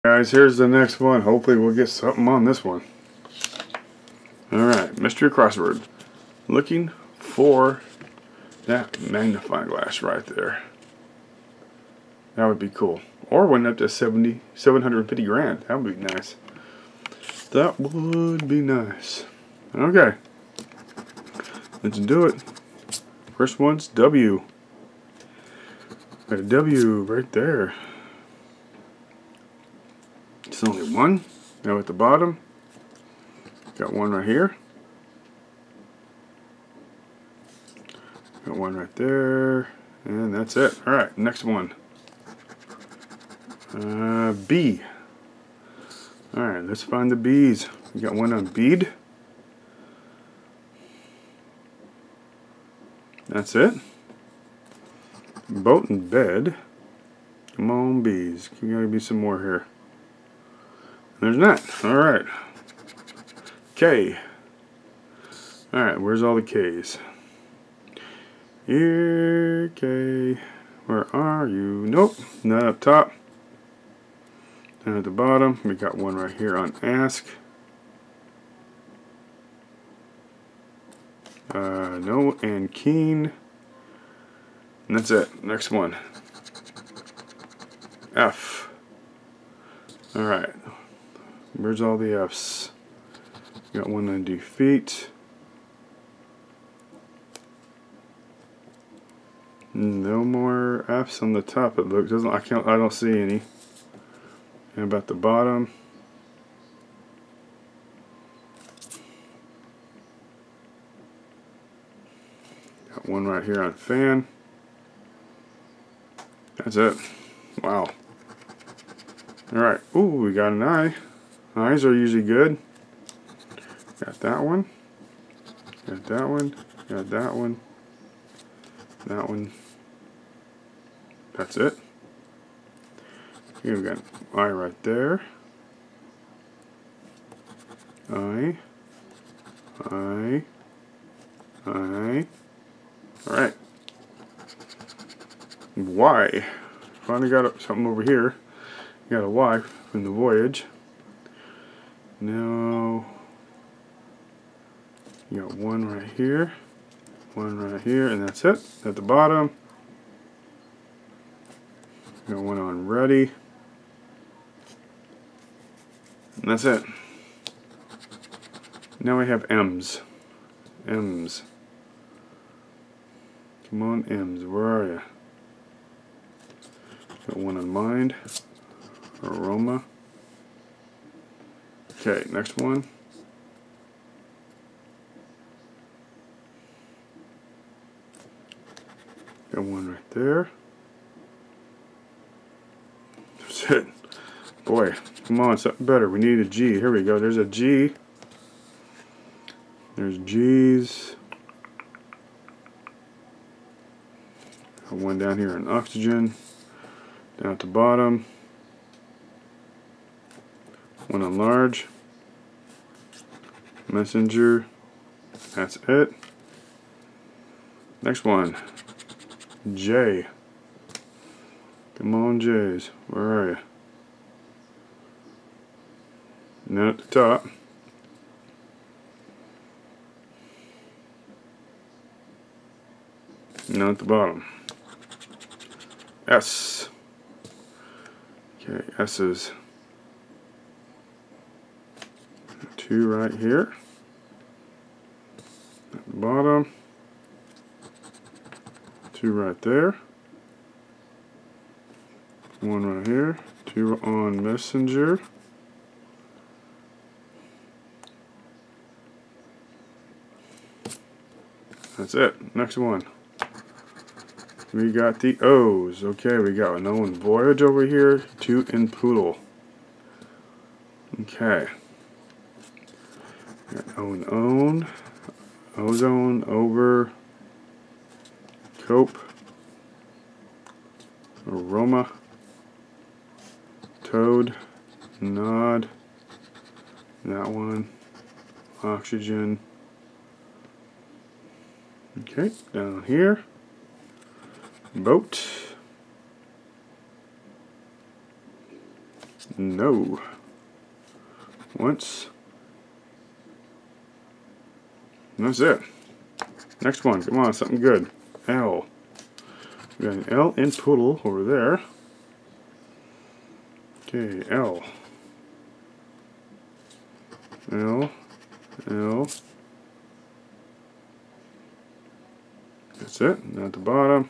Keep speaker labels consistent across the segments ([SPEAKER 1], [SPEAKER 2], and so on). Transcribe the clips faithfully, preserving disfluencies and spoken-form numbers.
[SPEAKER 1] Guys, here's the next one. Hopefully we'll get something on this one. Alright, mystery crossword. Looking for that magnifying glass right there. That would be cool. Or went up to seventy, seven hundred fifty grand. That would be nice. That would be nice. Okay. Let's do it. First one's W. Got a W right there. It's only one. Now at the bottom, got one right here. Got one right there. And that's it. Alright, next one. Uh, B. Alright, let's find the B's. We got one on bead. That's it. Boat and bed. Come on, bees. There gotta be some more here. There's not. Alright. K. Alright, where's all the K's? Here, K. Where are you? Nope, not up top. Down at the bottom, we got one right here on ask. Uh, no, and keen. And that's it. Next one. F. Alright. Where's all the F's? Got one on defeat. No more F's on the top. It looks doesn't. I can't. I don't see any. And about the bottom. Got one right here on fan. That's it. Wow. Alright. Ooh, we got an eye. Eyes are usually good. Got that one. Got that one. Got that one. That one. That's it. Here we got an eye right there. Eye. Eye. Eye. Alright. Y. Finally got something over here. Got a Y from the voyage. Now you got one right here, one right here, and that's it. At the bottom, got one on ready, and that's it. Now we have M's. M's. Come on, M's. Where are you? Got one on mind. Aroma. Okay, next one. Got one right there. That's it. Boy, come on, something better. We need a G. Here we go. There's a G. There's G's. Got one down here in oxygen. Down at the bottom. One on large. Messenger. That's it. Next one. J. Come on, J's. Where are you? Now at the top. Now at the bottom. S. Okay, S's. Two right here. At the bottom. Two right there. One right here. Two on messenger. That's it. Next one. We got the O's. Okay, we got an O in voyage over here. Two in poodle. Okay. Got own, own, ozone, over, cope, aroma, toad, nod, that one, oxygen. Okay, down here, boat, No. Once. And that's it. Next one. Come on, something good. L. We got an L in poodle over there. Okay, L. L. L. That's it. And at the bottom.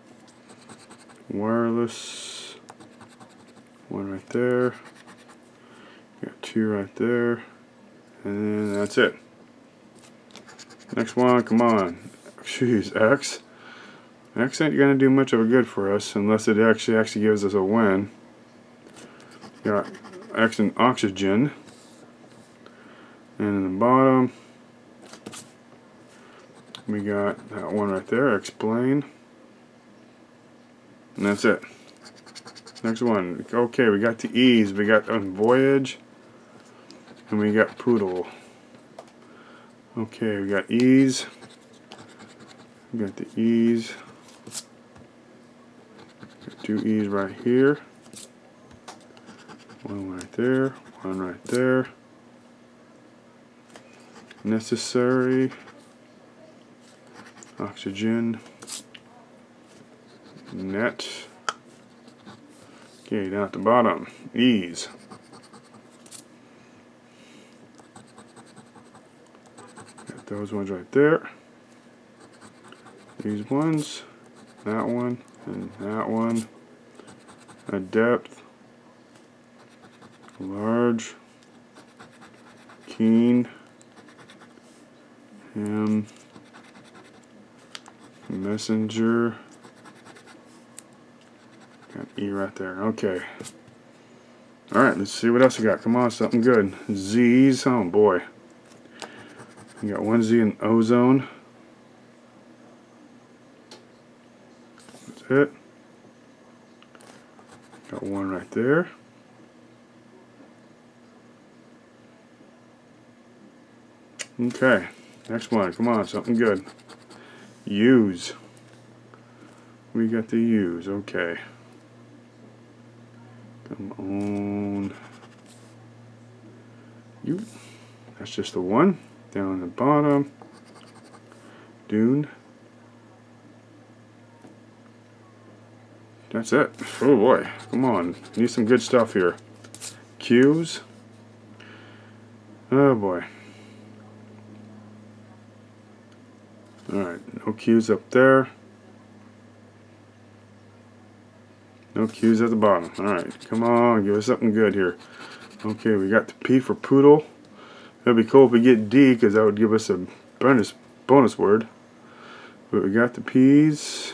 [SPEAKER 1] Wireless. One right there. Got two right there. And that's it. Next one, come on. Jeez, X. X ain't gonna do much of a good for us unless it actually actually gives us a win. Got X and oxygen. And in the bottom, we got that one right there, explain. And that's it. Next one. Okay, we got the E's. We got on voyage. And we got poodle. Okay, we got E's. We got the E's. Got two E's right here. One right there. One right there. Necessary. Oxygen. Net. Okay, down at the bottom. E's. Got those ones right there. These ones. That one. And that one. A depth. Large. Keen. Ham. Messenger. Got E right there. Okay. Alright, let's see what else we got. Come on, something good. Z's. Oh boy. We got one Z in ozone. That's it. Got one right there. Okay. Next one. Come on, something good. U's. We got the U's. Okay. Come on. U. That's just the one. Down the bottom. Dune. That's it. Oh boy. Come on. Need some good stuff here. Q's. Oh boy. Alright. No Q's up there. No Q's at the bottom. Alright, come on, give us something good here. Okay, we got the P for poodle. That'd be cool if we get D, because that would give us a bonus bonus word. But we got the P's.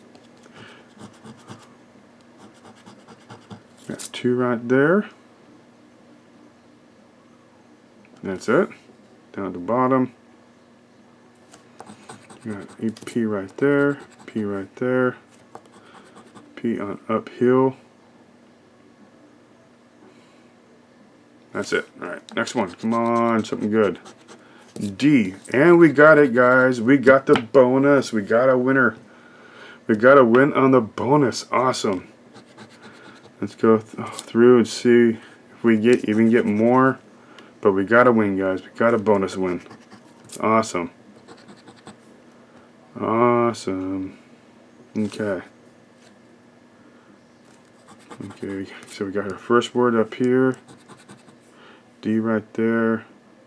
[SPEAKER 1] Got two right there. That's it. Down at the bottom. Got a P right there. P right there. P on uphill. That's it. Alright, next one. Come on, something good. D. And we got it, guys. We got the bonus. We got a winner. We got a win on the bonus. Awesome. Let's go th through and see if we get even get more. But we got a win, guys. We got a bonus win. Awesome. Awesome. Okay. Okay, so we got our first word up here. D right there.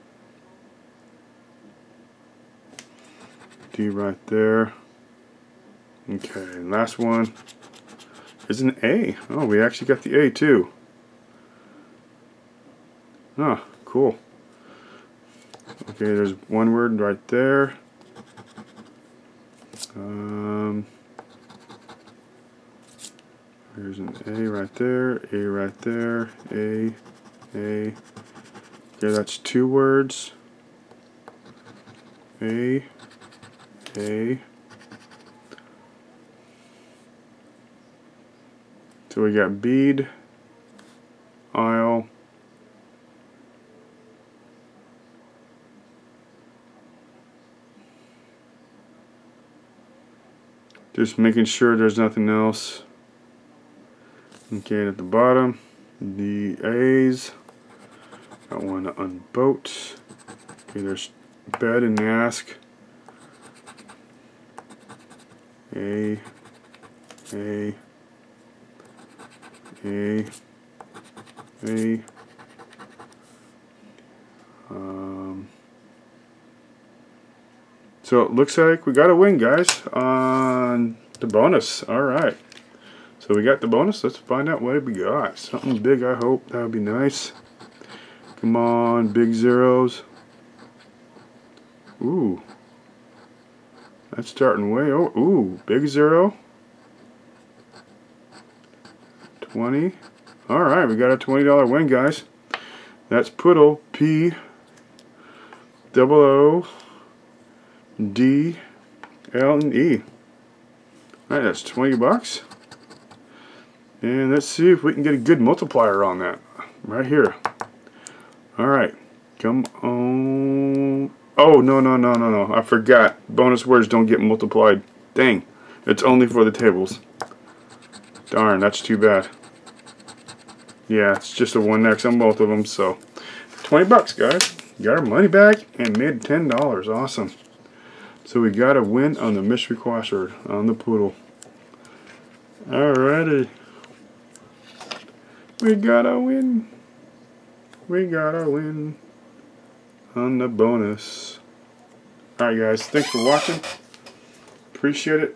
[SPEAKER 1] D right there. Okay, and last one is an A. Oh, we actually got the A too. Ah, cool. Okay, there's one word right there. Um... There's an A right there, A right there, A, A. Okay, that's two words. A, A. So we got bead, aisle, just making sure there's nothing else. Okay, at the bottom, The A's. Got one on boat. Okay, there's bed and ask. A. A. A. A. Um, so it looks like we got a win, guys, on the bonus. Alright. So we got the bonus. Let's find out what we got. Something big, I hope. That would be nice. Come on, big zeros. Ooh. That's starting way over. Ooh, big zero. twenty. Alright, we got a twenty dollar win, guys. That's Poodle, P, double O, D, L, and E. Alright, that's twenty bucks. And let's see if we can get a good multiplier on that. Right here. Alright, come on. Oh, no, no, no, no, no. I forgot. Bonus words don't get multiplied. Dang. It's only for the tables. Darn, that's too bad. Yeah, it's just a one X on both of them, so twenty bucks, guys. Got our money back and made ten dollars. Awesome. So we got a win on the mystery crossword on the Poodle. Alrighty. We got a win. We got a win on the bonus. Alright, guys. Thanks for watching. Appreciate it.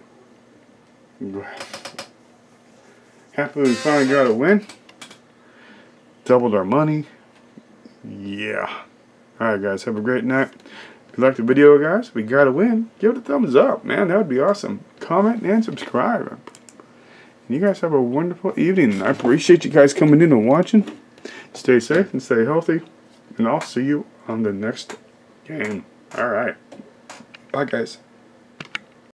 [SPEAKER 1] Happy we finally got a win. Doubled our money. Yeah. Alright, guys. Have a great night. If you liked the video, guys, we got a win. Give it a thumbs up, man. That would be awesome. Comment and subscribe. And you guys have a wonderful evening. I appreciate you guys coming in and watching. Stay safe and stay healthy. And I'll see you on the next game. Alright. Bye, guys.